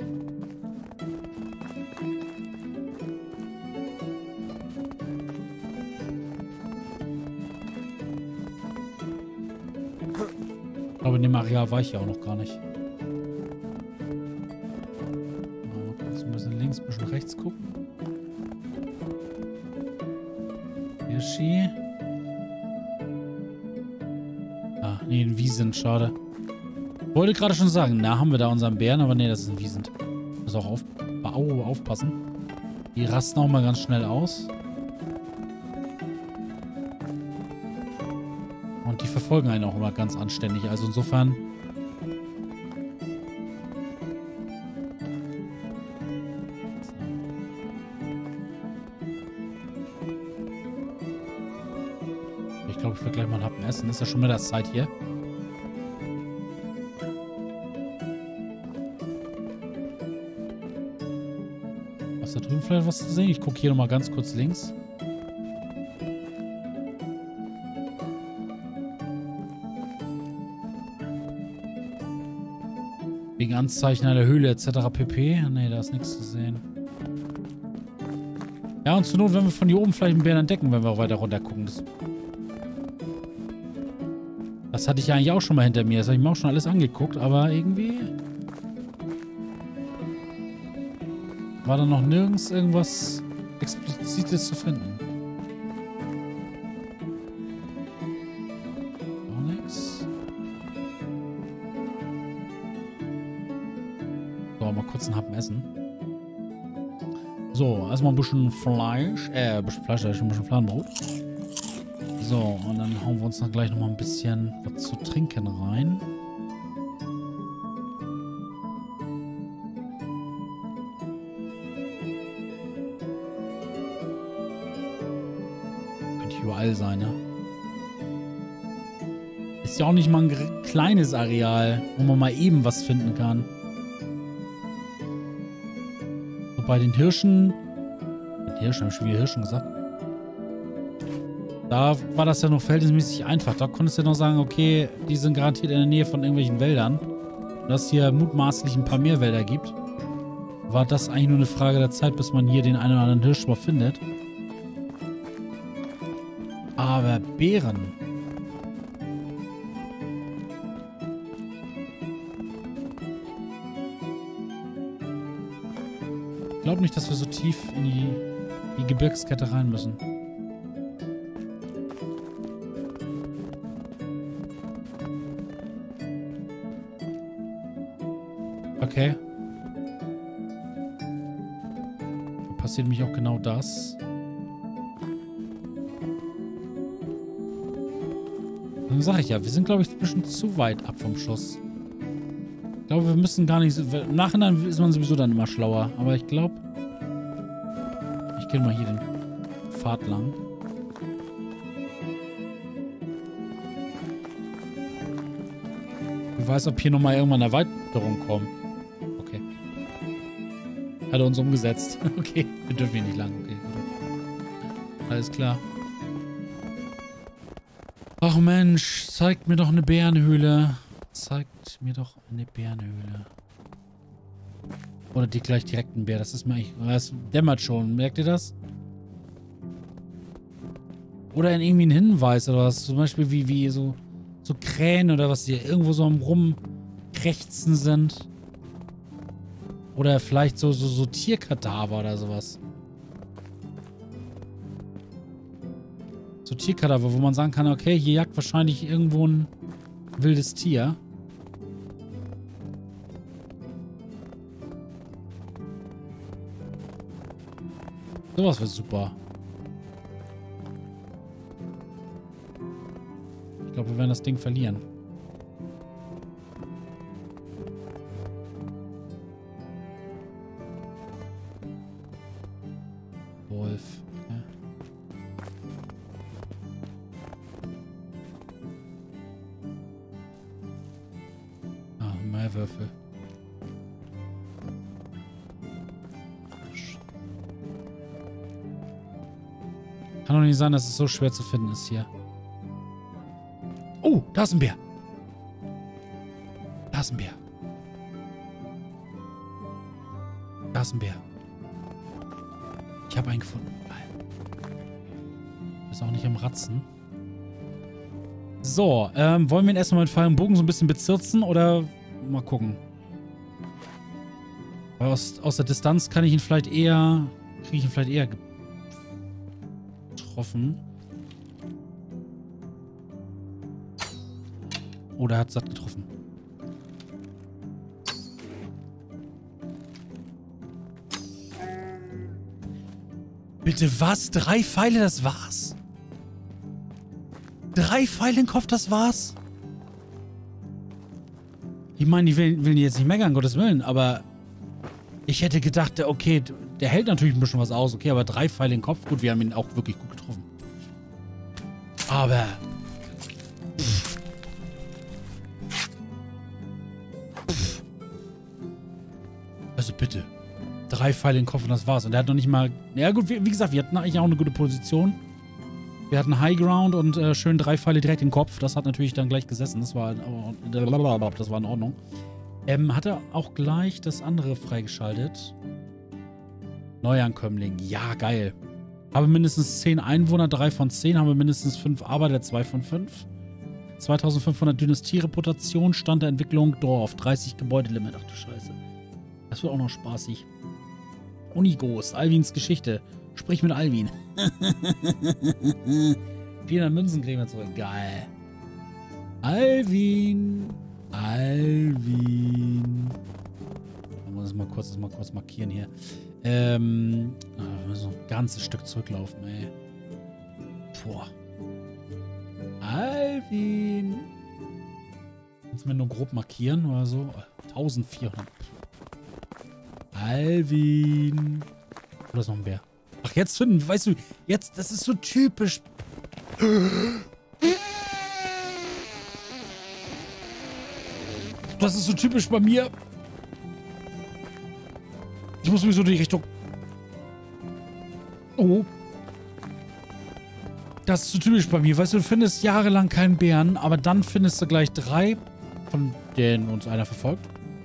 Aber in dem Areal war ich ja auch noch gar nicht. Mal kurz ein bisschen links, ein bisschen rechts gucken. Hirschi. Ah, nee, ein Wiesent, schade. Wollte gerade schon sagen, na, haben wir da unseren Bären, aber nee, das ist ein Wiesent. Muss auch aufpassen. Die rasten auch mal ganz schnell aus. Und die verfolgen einen auch immer ganz anständig. Also insofern... Ich glaube, ich will gleich mal einen Happen essen. Ist ja schon Mittagszeit hier. Was da drüben vielleicht was zu sehen? Ich gucke hier nochmal ganz kurz links. Wegen Anzeichen einer Höhle etc. pp. Ne, da ist nichts zu sehen. Ja, und zur Not, wenn wir von hier oben vielleicht einen Bären entdecken, wenn wir weiter runter gucken. Das hatte ich ja eigentlich auch schon mal hinter mir. Das habe ich mir auch schon alles angeguckt, aber irgendwie... war da noch nirgends irgendwas Explizites zu finden. Auch nichts. So, mal kurz einen Happen essen. So, erstmal ein bisschen Fleisch. Ein bisschen Fleisch, da ist ein bisschen Fladenbrot. So, und dann hauen wir uns dann gleich nochmal ein bisschen was zu trinken rein. Könnte überall sein, ne? Ist ja auch nicht mal ein kleines Areal, wo man mal eben was finden kann. So, bei den Hirschen... Hirsch, haben schon wieder Hirschen gesagt. Da war das ja noch verhältnismäßig einfach. Da konntest du ja noch sagen, okay, die sind garantiert in der Nähe von irgendwelchen Wäldern. Und dass es hier mutmaßlich ein paar mehr Wälder gibt, war das eigentlich nur eine Frage der Zeit, bis man hier den einen oder anderen Hirsch mal findet. Aber Beeren. Ich glaube nicht, dass wir so tief in die Gebirgskette rein müssen. Okay. Dann passiert nämlich auch genau das. Dann sage ich ja, wir sind, glaube ich, ein bisschen zu weit ab vom Schuss. Ich glaube, wir müssen gar nicht... Im Nachhinein ist man sowieso dann immer schlauer. Aber ich glaube... Ich gehe mal hier den Pfad lang. Ich weiß, ob hier nochmal irgendwann eine Erweiterung kommt. Okay. Hat er uns umgesetzt. Okay, wir dürfen hier nicht lang. Okay. Alles klar. Ach Mensch, zeigt mir doch eine Bärenhöhle. Zeigt mir doch eine Bärenhöhle. Oder die gleich direkt ein Bär. Das ist mir eigentlich... Das dämmert schon. Merkt ihr das? Oder in irgendwie einen Hinweis oder was. Zum Beispiel wie so Krähen oder was, die irgendwo so am Rumkrächzen sind. Oder vielleicht so Tierkadaver oder sowas. So Tierkadaver, wo man sagen kann, okay, hier jagt wahrscheinlich irgendwo ein wildes Tier. Sowas wäre super. Ich glaube, wir werden das Ding verlieren. Wolf. Ja. Ah, mehr Würfel. Kann doch nicht sein, dass es so schwer zu finden ist hier. Oh, da ist ein Bär. Da ist ein Bär. Da ist ein Bär. Ich habe einen gefunden. Ist auch nicht am Ratzen. So, wollen wir ihn erstmal mit Pfeil und Bogen so ein bisschen bezirzen oder mal gucken? Weil aus der Distanz kann ich ihn vielleicht eher... Kriege ich ihn vielleicht eher getroffen. Oder er hat satt getroffen. Bitte was? 3 Pfeile, das war's? 3 Pfeile in den Kopf, das war's? Ich meine, ich will jetzt nicht meckern, Gottes Willen, aber ich hätte gedacht, okay, der hält natürlich ein bisschen was aus, okay, aber 3 Pfeile in den Kopf, gut, wir haben ihn auch wirklich gut getroffen. Aber... Also bitte. 3 Pfeile in den Kopf und das war's. Und er hat noch nicht mal... Ja gut, wie gesagt, wir hatten eigentlich auch eine gute Position. Wir hatten High Ground und schön 3 Pfeile direkt in den Kopf. Das hat natürlich dann gleich gesessen. Das war in Ordnung. Hat er auch gleich das andere freigeschaltet? Neuankömmling. Ja, geil. Habe mindestens 10 Einwohner, 3 von 10. Haben wir mindestens 5 Arbeiter, 2 von 5. 2500 Dynastiereputation, Stand der Entwicklung, Dorf, 30 Gebäudelimit. Ach du Scheiße. Das wird auch noch spaßig. Unighost, Alvins Geschichte. Sprich mit Alvin. 400 Münzen kriegen wir zurück. Geil. Alvin. Alvin. Ich muss das mal kurz markieren hier. Wir müssen noch ein ganzes Stück zurücklaufen, ey. Boah. Alvin. Kannst du mir nur grob markieren oder so? 1400. Alvin. Oder ist noch ein Bär? Ach, jetzt finden, weißt du, jetzt, das ist so typisch. Das ist so typisch bei mir. Ich muss mich so in die Richtung. Oh. Das ist so typisch bei mir. Weißt du, du findest jahrelang keinen Bären, aber dann findest du gleich 3, von denen uns einer verfolgt.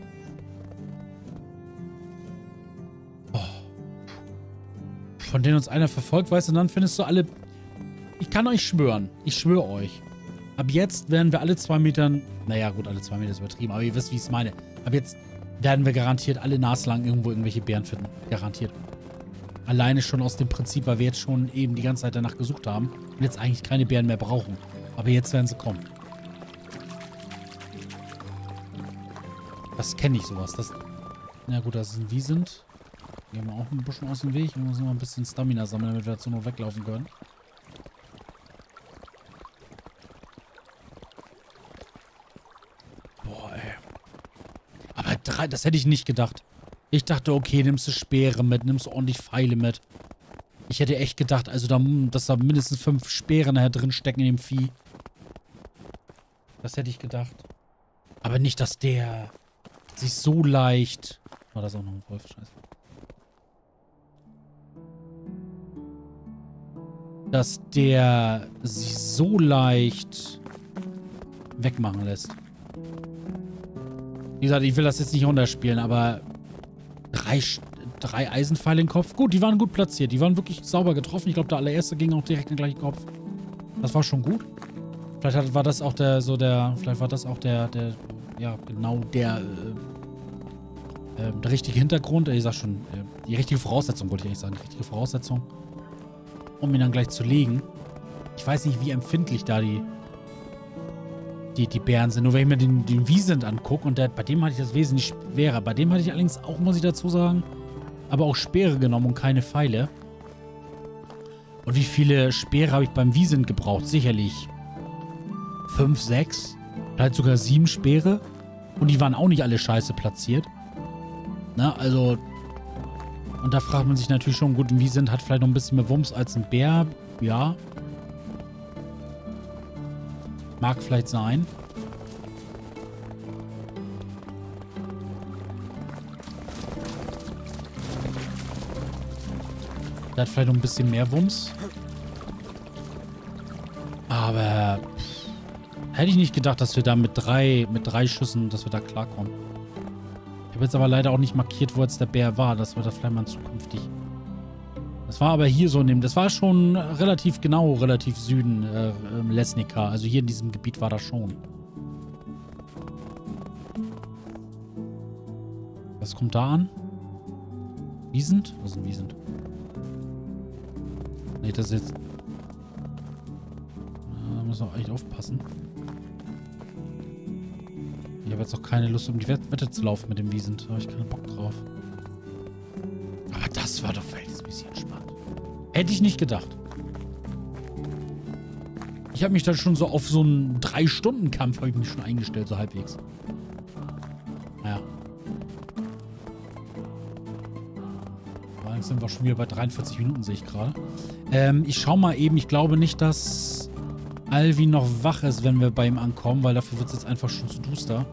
Oh. Von denen uns einer verfolgt, weißt du, und dann findest du alle... Ich kann euch schwören. Ich schwöre euch. Ab jetzt werden wir alle 2 Metern... Naja, gut, alle 2 Meter ist übertrieben, aber ihr wisst, wie ich es meine. Ab jetzt werden wir garantiert alle naslang irgendwo irgendwelche Bären finden. Garantiert. Alleine schon aus dem Prinzip, weil wir jetzt schon eben die ganze Zeit danach gesucht haben und jetzt eigentlich keine Bären mehr brauchen. Aber jetzt werden sie kommen. Das kenne ich sowas. Das, na gut, das ist ein Wiesent. Die haben wir auch ein bisschen aus dem Weg. Wir müssen mal ein bisschen Stamina sammeln, damit wir dazu noch weglaufen können. Boah, ey. Aber 3, das hätte ich nicht gedacht. Ich dachte, okay, nimmst du Speere mit, nimmst du ordentlich Pfeile mit. Ich hätte echt gedacht, also dass da mindestens 5 Speere nachher drin stecken in dem Vieh. Das hätte ich gedacht. Aber nicht, dass der sich so leicht... Oh, da ist auch noch ein Wolf, scheiße. Dass der sich so leicht wegmachen lässt. Wie gesagt, ich will das jetzt nicht runterspielen, aber 3 Eisenpfeile im Kopf. Gut, die waren gut platziert. Die waren wirklich sauber getroffen. Ich glaube, der allererste ging auch direkt in den gleichen Kopf. Das war schon gut. Vielleicht war das auch der, ja, genau der richtige Hintergrund. Ich sag schon, die richtige Voraussetzung, wollte ich eigentlich sagen. Die richtige Voraussetzung, um ihn dann gleich zu legen. Ich weiß nicht, wie empfindlich da die Bären sind. Nur wenn ich mir den Wiesent angucke und bei dem hatte ich das wesentlich schwerer. Bei dem hatte ich allerdings auch, muss ich dazu sagen, aber auch Speere genommen und keine Pfeile. Und wie viele Speere habe ich beim Wiesent gebraucht? Sicherlich 5, 6, vielleicht sogar 7 Speere. Und die waren auch nicht alle scheiße platziert. Na, also... Und da fragt man sich natürlich schon, gut, ein Wiesent hat vielleicht noch ein bisschen mehr Wumms als ein Bär. Ja. Mag vielleicht sein. Der hat vielleicht noch ein bisschen mehr Wumms. Aber hätte ich nicht gedacht, dass wir da mit drei Schüssen, dass wir da klarkommen. Ich habe jetzt aber leider auch nicht markiert, wo jetzt der Bär war. Das wird da vielleicht mal zukünftig. Das war aber hier so in dem... Das war schon relativ genau, relativ Süden, Lesnica. Also hier in diesem Gebiet war das schon. Was kommt da an? Wiesent? Was ist ein Wiesent? Nee, das ist jetzt... Da müssen wir echt aufpassen. Ich habe jetzt auch keine Lust, um die Wette zu laufen mit dem Wiesent. Da habe ich keinen Bock drauf. Aber das war doch verhältnismäßig entspannt. Hätte ich nicht gedacht. Ich habe mich dann schon so auf so einen 3-Stunden-Kampf habe ich mich schon eingestellt, so halbwegs. Naja. Allerdings sind wir schon wieder bei 43 Minuten, sehe ich gerade. Ich schaue mal eben. Ich glaube nicht, dass Alvin noch wach ist, wenn wir bei ihm ankommen, weil dafür wird es jetzt einfach schon zu duster.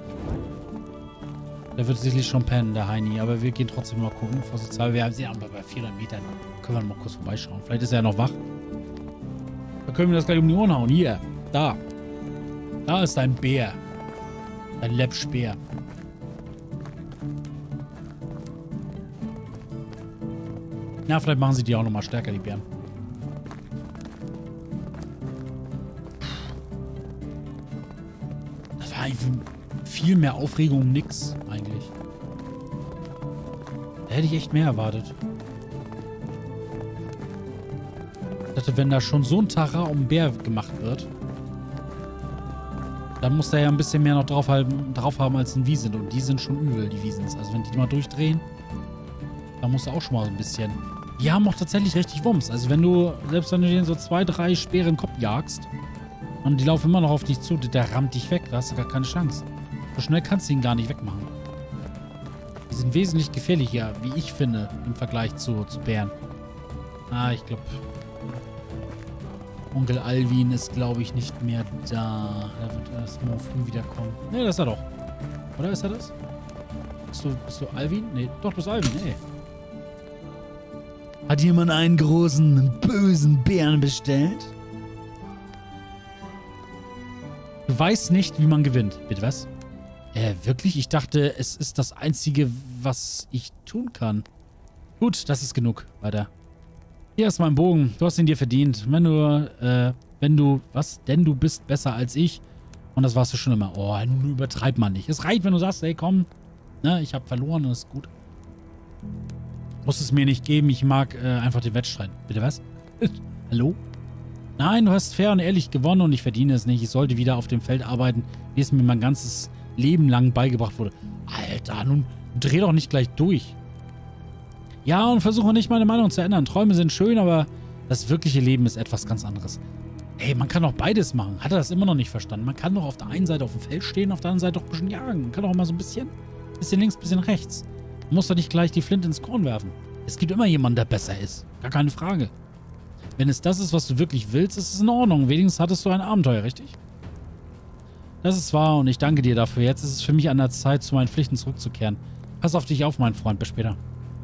Der wird sicherlich schon pennen, der Heini. Aber wir gehen trotzdem mal gucken. Vorsichtshalber, wir sind aber bei 400 Metern. Können wir mal kurz vorbeischauen. Vielleicht ist er ja noch wach. Da können wir das gleich um die Ohren hauen. Hier. Da. Da ist ein Bär. Ein Läppspeer. Ja, vielleicht machen sie die auch nochmal stärker, die Bären. Das war eigentlich viel mehr Aufregung um nix, eigentlich. Da hätte ich echt mehr erwartet. Ich dachte, wenn da schon so ein Tara um Bär gemacht wird, dann muss der ja ein bisschen mehr noch drauf haben als ein Wiesent. Und die sind schon übel, die Wiesents. Also wenn die mal durchdrehen, dann musst du auch schon mal so ein bisschen... Die haben auch tatsächlich richtig Wumms. Also selbst wenn du denen so 2, 3 Speere in den Kopf jagst und die laufen immer noch auf dich zu, der rammt dich weg. Da hast du gar keine Chance. So schnell kannst du ihn gar nicht wegmachen. Die sind wesentlich gefährlicher, wie ich finde, im Vergleich zu Bären. Ah, ich glaube... Onkel Alvin ist, glaube ich, nicht mehr da. Er wird erst morgen früh wiederkommen. Ne, das ist er doch. Oder ist er das? Bist du Alvin? Ne, doch, du bist Alvin, ey. Hat jemand einen großen, bösen Bären bestellt? Du weißt nicht, wie man gewinnt. Bitte was? Wirklich? Ich dachte, es ist das Einzige, was ich tun kann. Gut, das ist genug. Weiter. Hier ist mein Bogen. Du hast ihn dir verdient. Denn du bist besser als ich. Und das warst du schon immer. Oh, nun übertreib man nicht. Es reicht, wenn du sagst, ey, komm. Ne, ich habe verloren und das ist gut. Muss es mir nicht geben. Ich mag einfach den Wettstreit. Bitte was? Hallo? Nein, du hast fair und ehrlich gewonnen und ich verdiene es nicht. Ich sollte wieder auf dem Feld arbeiten, wie es mir mein ganzes Leben lang beigebracht wurde. Alter, nun dreh doch nicht gleich durch. Ja, und versuche nicht meine Meinung zu ändern. Träume sind schön, aber das wirkliche Leben ist etwas ganz anderes. Ey, man kann doch beides machen. Hat er das immer noch nicht verstanden? Man kann doch auf der einen Seite auf dem Feld stehen, auf der anderen Seite doch ein bisschen jagen. Man kann doch mal so ein bisschen links, ein bisschen rechts. Man muss doch nicht gleich die Flinte ins Korn werfen. Es gibt immer jemanden, der besser ist. Gar keine Frage. Wenn es das ist, was du wirklich willst, ist es in Ordnung. Wenigstens hattest du ein Abenteuer, richtig? Das ist wahr und ich danke dir dafür. Jetzt ist es für mich an der Zeit, zu meinen Pflichten zurückzukehren. Pass auf dich auf, mein Freund. Bis später.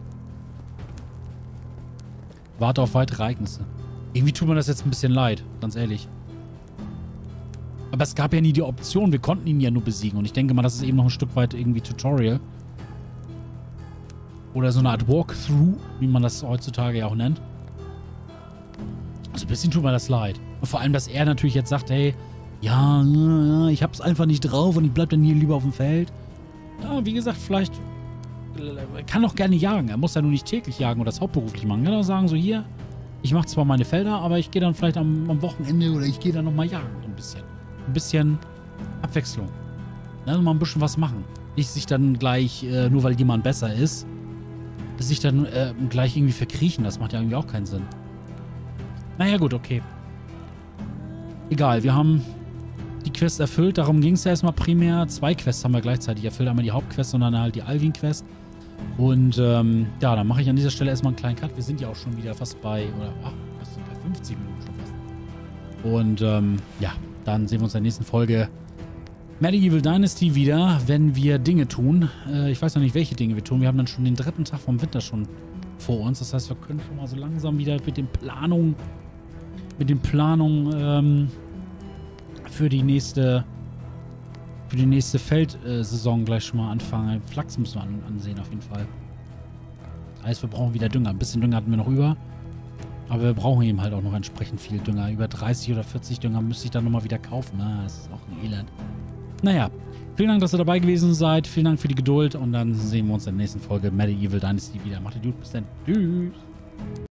Warte auf weitere Ereignisse. Irgendwie tut mir das jetzt ein bisschen leid, ganz ehrlich. Aber es gab ja nie die Option. Wir konnten ihn ja nur besiegen. Und ich denke mal, das ist eben noch ein Stück weit irgendwie Tutorial. Oder so eine Art Walkthrough, wie man das heutzutage ja auch nennt. Also ein bisschen tut mir das leid. Und vor allem, dass er natürlich jetzt sagt, hey, ja, ich hab's einfach nicht drauf und ich bleib dann hier lieber auf dem Feld. Ja, wie gesagt, vielleicht er kann auch gerne jagen. Er muss ja nur nicht täglich jagen oder das hauptberuflich machen. Er kann auch sagen, so hier, ich mache zwar meine Felder, aber ich gehe dann vielleicht am Wochenende oder ich gehe dann nochmal jagen. Ein bisschen Abwechslung. Ne, mal ein bisschen was machen. Nicht sich dann gleich, nur weil jemand besser ist, sich dann gleich irgendwie verkriechen. Das macht ja irgendwie auch keinen Sinn. Naja, gut, okay. Egal, wir haben die Quest erfüllt. Darum ging es ja erstmal primär. 2 Quests haben wir gleichzeitig erfüllt. Einmal die Hauptquest und dann halt die Alvin-Quest. Und ja, dann mache ich an dieser Stelle erstmal einen kleinen Cut. Wir sind ja auch schon wieder fast bei, bei 50 Minuten schon fast. Und ja, dann sehen wir uns in der nächsten Folge Medieval Dynasty wieder, wenn wir Dinge tun. Ich weiß noch nicht, welche Dinge wir tun. Wir haben dann schon den 3. Tag vom Winter schon vor uns. Das heißt, wir können schon mal so langsam wieder mit den Planungen für die nächste Feldsaison gleich schon mal anfangen. Flachs müssen wir ansehen auf jeden Fall. Heißt, wir brauchen wieder Dünger. Ein bisschen Dünger hatten wir noch über. Aber wir brauchen eben halt auch noch entsprechend viel Dünger. Über 30 oder 40 Dünger müsste ich dann nochmal wieder kaufen. Das ist auch ein Elend. Naja, vielen Dank, dass ihr dabei gewesen seid. Vielen Dank für die Geduld. Und dann sehen wir uns in der nächsten Folge Medieval Dynasty wieder. Macht ihr gut. Bis dann. Tschüss.